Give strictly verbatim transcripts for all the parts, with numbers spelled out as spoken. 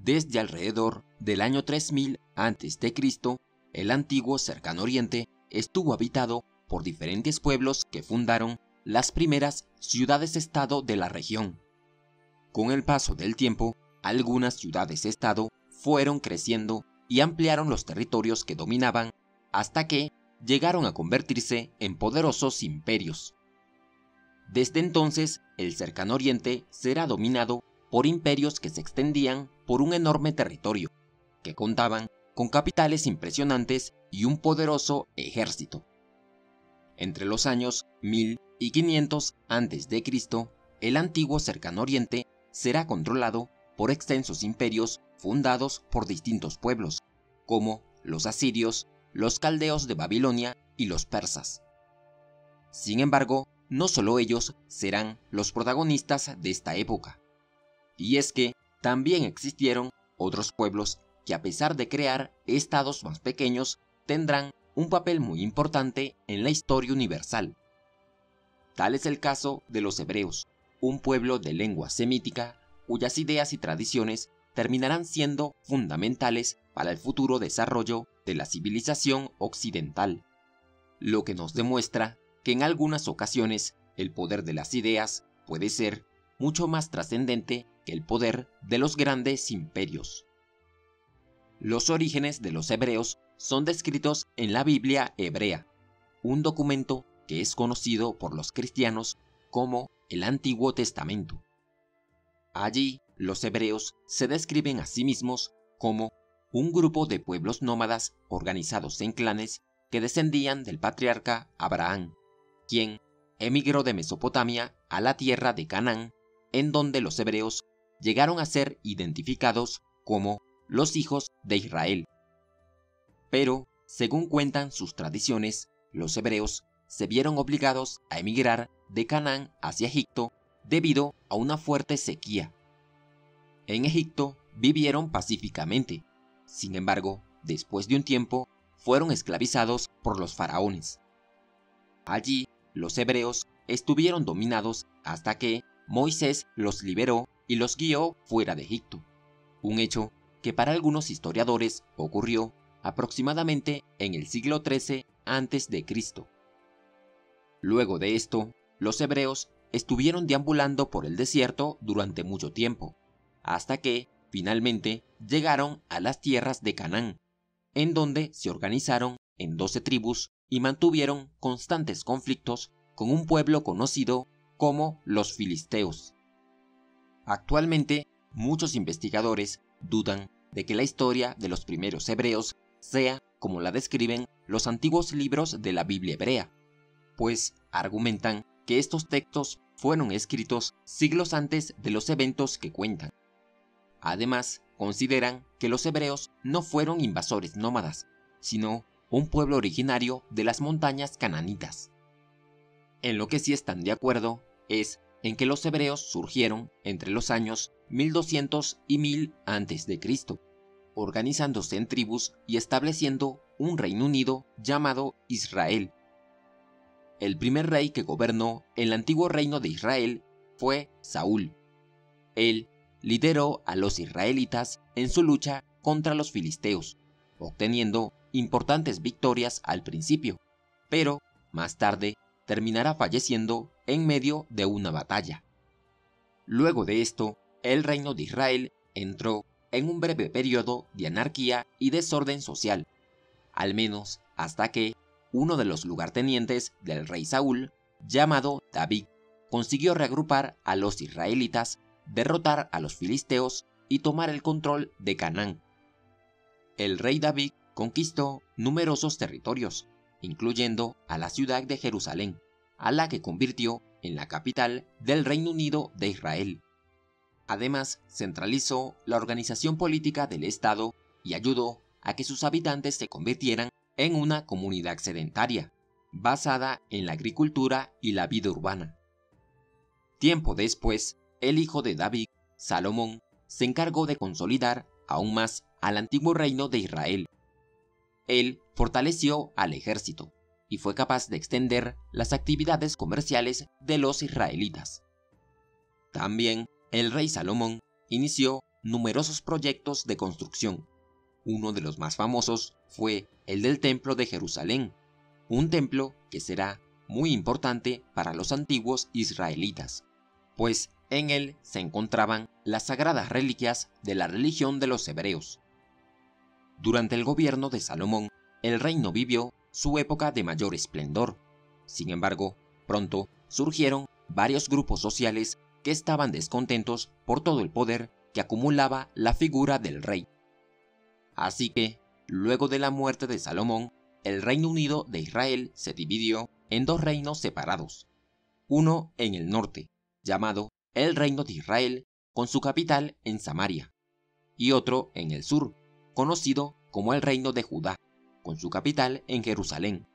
Desde alrededor del año tres mil antes de Cristo, el antiguo Cercano Oriente estuvo habitado por diferentes pueblos que fundaron las primeras ciudades-estado de la región. Con el paso del tiempo, algunas ciudades-estado fueron creciendo y ampliaron los territorios que dominaban hasta que llegaron a convertirse en poderosos imperios. Desde entonces, el Cercano Oriente será dominado por imperios que se extendían por un enorme territorio, que contaban con capitales impresionantes y un poderoso ejército. Entre los años mil y quinientos antes de Cristo, el antiguo Cercano Oriente será controlado por extensos imperios fundados por distintos pueblos, como los asirios, los caldeos de Babilonia y los persas. Sin embargo, no solo ellos serán los protagonistas de esta época. Y es que también existieron otros pueblos que, a pesar de crear estados más pequeños, tendrán un papel muy importante en la historia universal. Tal es el caso de los hebreos, un pueblo de lengua semítica cuyas ideas y tradiciones terminarán siendo fundamentales para el futuro desarrollo de la civilización occidental, lo que nos demuestra que en algunas ocasiones el poder de las ideas puede ser mucho más trascendente que el poder de los grandes imperios. Los orígenes de los hebreos son descritos en la Biblia hebrea, un documento que es conocido por los cristianos como el Antiguo Testamento. Allí, los hebreos se describen a sí mismos como un grupo de pueblos nómadas organizados en clanes que descendían del patriarca Abraham, quien emigró de Mesopotamia a la tierra de Canaán, en donde los hebreos llegaron a ser identificados como los hijos de Israel. Pero, según cuentan sus tradiciones, los hebreos se vieron obligados a emigrar de Canaán hacia Egipto debido a una fuerte sequía. En Egipto vivieron pacíficamente, sin embargo, después de un tiempo, fueron esclavizados por los faraones. Allí, los hebreos estuvieron dominados hasta que Moisés los liberó y los guió fuera de Egipto, un hecho que para algunos historiadores ocurrió aproximadamente en el siglo trece antes de Cristo. Luego de esto, los hebreos estuvieron deambulando por el desierto durante mucho tiempo, hasta que, finalmente, llegaron a las tierras de Canaán, en donde se organizaron en doce tribus y mantuvieron constantes conflictos con un pueblo conocido como los filisteos. Actualmente, muchos investigadores dudan de que la historia de los primeros hebreos sea como la describen los antiguos libros de la Biblia hebrea, pues argumentan que estos textos fueron escritos siglos antes de los eventos que cuentan. Además, consideran que los hebreos no fueron invasores nómadas, sino un pueblo originario de las montañas cananitas. En lo que sí están de acuerdo es en que los hebreos surgieron entre los años mil doscientos y mil antes de Cristo, organizándose en tribus y estableciendo un reino unido llamado Israel. El primer rey que gobernó el antiguo reino de Israel fue Saúl. Él lideró a los israelitas en su lucha contra los filisteos, obteniendo importantes victorias al principio, pero más tarde terminará falleciendo en medio de una batalla. Luego de esto, el reino de Israel entró en un breve periodo de anarquía y desorden social, al menos hasta que uno de los lugartenientes del rey Saúl, llamado David, consiguió reagrupar a los israelitas, derrotar a los filisteos y tomar el control de Canaán. El rey David conquistó numerosos territorios, incluyendo a la ciudad de Jerusalén, a la que convirtió en la capital del Reino Unido de Israel. Además, centralizó la organización política del Estado y ayudó a que sus habitantes se convirtieran en una comunidad sedentaria, basada en la agricultura y la vida urbana. Tiempo después, el hijo de David, Salomón, se encargó de consolidar aún más al antiguo reino de Israel. Él fortaleció al ejército y fue capaz de extender las actividades comerciales de los israelitas. También el rey Salomón inició numerosos proyectos de construcción. Uno de los más famosos fue el del Templo de Jerusalén, un templo que será muy importante para los antiguos israelitas, pues en él se encontraban las sagradas reliquias de la religión de los hebreos. Durante el gobierno de Salomón, el reino vivió su época de mayor esplendor. Sin embargo, pronto surgieron varios grupos sociales que estaban descontentos por todo el poder que acumulaba la figura del rey. Así que, luego de la muerte de Salomón, el Reino Unido de Israel se dividió en dos reinos separados. Uno en el norte, llamado el Reino de Israel, con su capital en Samaria, y otro en el sur, conocido como el Reino de Judá, con su capital en Jerusalén.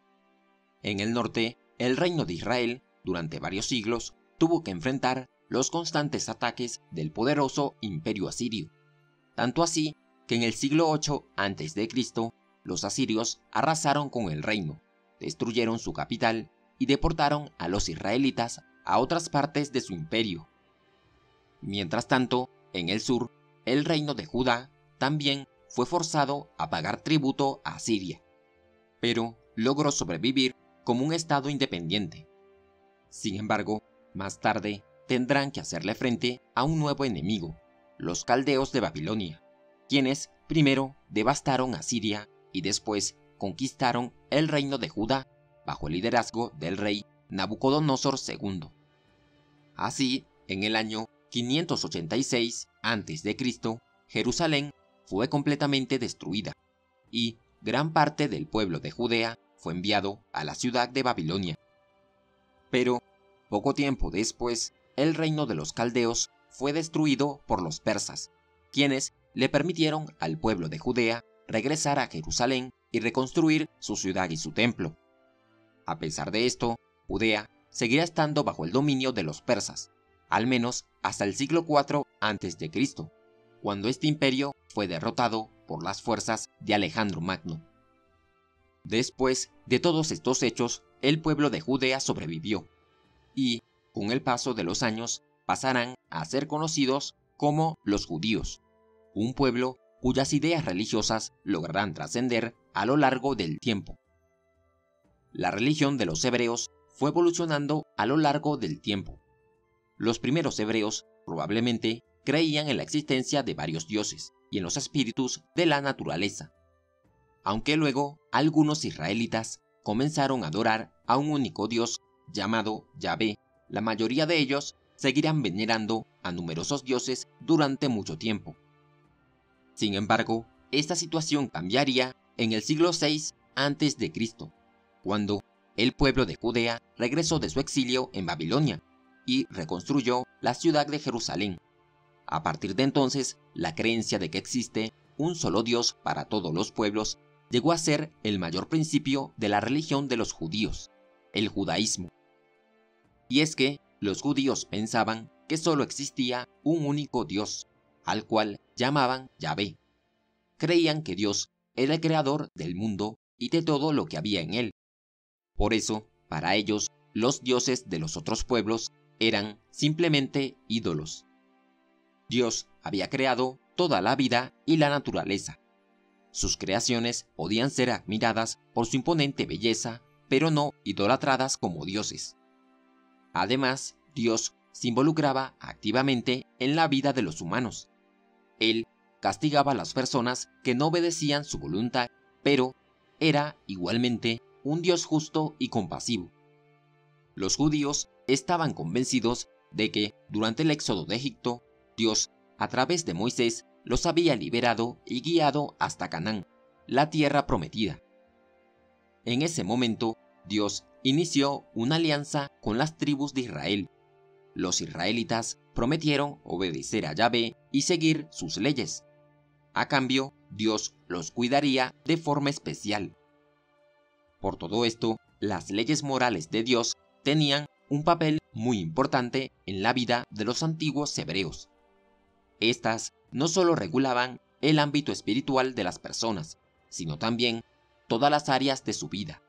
En el norte, el Reino de Israel, durante varios siglos, tuvo que enfrentar los constantes ataques del poderoso Imperio asirio, tanto así que en el siglo ocho antes de Cristo los asirios arrasaron con el reino, destruyeron su capital y deportaron a los israelitas a otras partes de su imperio. Mientras tanto, en el sur, el reino de Judá también fue forzado a pagar tributo a Asiria, pero logró sobrevivir como un estado independiente. Sin embargo, más tarde tendrán que hacerle frente a un nuevo enemigo, los caldeos de Babilonia, quienes primero devastaron a Siria y después conquistaron el reino de Judá bajo el liderazgo del rey Nabucodonosor segundo. Así, en el año quinientos ochenta y seis antes de Cristo, Jerusalén fue completamente destruida y gran parte del pueblo de Judea fue enviado a la ciudad de Babilonia. Pero, poco tiempo después, el reino de los caldeos fue destruido por los persas, quienes le permitieron al pueblo de Judea regresar a Jerusalén y reconstruir su ciudad y su templo. A pesar de esto, Judea seguirá estando bajo el dominio de los persas, al menos hasta el siglo cuatro antes de Cristo, cuando este imperio fue derrotado por las fuerzas de Alejandro Magno. Después de todos estos hechos, el pueblo de Judea sobrevivió, y, con el paso de los años, pasarán a ser conocidos como los judíos, un pueblo cuyas ideas religiosas lograrán trascender a lo largo del tiempo. La religión de los hebreos fue evolucionando a lo largo del tiempo. Los primeros hebreos probablemente creían en la existencia de varios dioses y en los espíritus de la naturaleza, aunque luego algunos israelitas comenzaron a adorar a un único dios llamado Yahvé. La mayoría de ellos seguirán venerando a numerosos dioses durante mucho tiempo. Sin embargo, esta situación cambiaría en el siglo seis antes de Cristo, cuando el pueblo de Judea regresó de su exilio en Babilonia y reconstruyó la ciudad de Jerusalén. A partir de entonces, la creencia de que existe un solo Dios para todos los pueblos llegó a ser el mayor principio de la religión de los judíos, el judaísmo. Y es que los judíos pensaban que solo existía un único Dios, al cual llamaban Yahvé. Creían que Dios era el creador del mundo y de todo lo que había en él. Por eso, para ellos, los dioses de los otros pueblos eran simplemente ídolos. Dios había creado toda la vida y la naturaleza. Sus creaciones podían ser admiradas por su imponente belleza, pero no idolatradas como dioses. Además, Dios se involucraba activamente en la vida de los humanos. Él castigaba a las personas que no obedecían su voluntad, pero era igualmente un Dios justo y compasivo. Los judíos estaban convencidos de que, durante el éxodo de Egipto, Dios, a través de Moisés, los había liberado y guiado hasta Canaán, la tierra prometida. En ese momento, Dios inició una alianza con las tribus de Israel. Los israelitas prometieron obedecer a Yahvé y seguir sus leyes. A cambio, Dios los cuidaría de forma especial. Por todo esto, las leyes morales de Dios tenían un papel muy importante en la vida de los antiguos hebreos. Estas no solo regulaban el ámbito espiritual de las personas, sino también todas las áreas de su vida.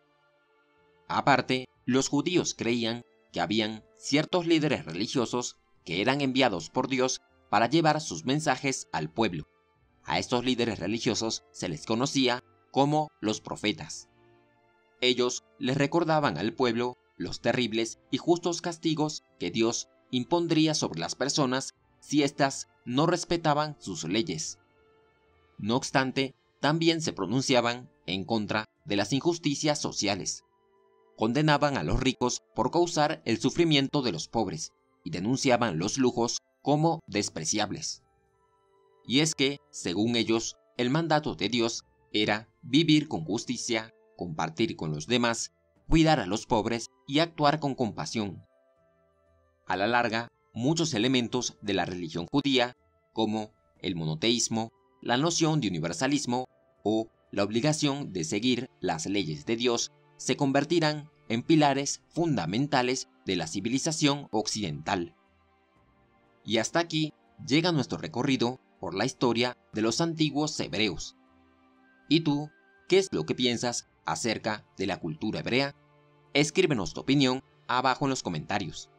Aparte, los judíos creían que habían ciertos líderes religiosos que eran enviados por Dios para llevar sus mensajes al pueblo. A estos líderes religiosos se les conocía como los profetas. Ellos les recordaban al pueblo los terribles y justos castigos que Dios impondría sobre las personas si éstas no respetaban sus leyes. No obstante, también se pronunciaban en contra de las injusticias sociales. Condenaban a los ricos por causar el sufrimiento de los pobres y denunciaban los lujos como despreciables. Y es que, según ellos, el mandato de Dios era vivir con justicia, compartir con los demás, cuidar a los pobres y actuar con compasión. A la larga, muchos elementos de la religión judía, como el monoteísmo, la noción de universalismo o la obligación de seguir las leyes de Dios, se convertirán en pilares fundamentales de la civilización occidental. Y hasta aquí llega nuestro recorrido por la historia de los antiguos hebreos. ¿Y tú, qué es lo que piensas acerca de la cultura hebrea? Escríbenos tu opinión abajo en los comentarios.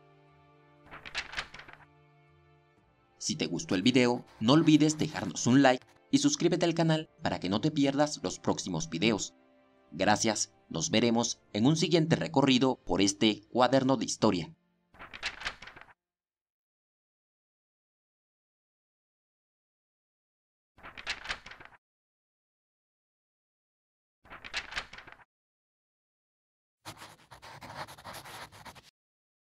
Si te gustó el video, no olvides dejarnos un like y suscríbete al canal para que no te pierdas los próximos videos. Gracias, nos veremos en un siguiente recorrido por este cuaderno de historia.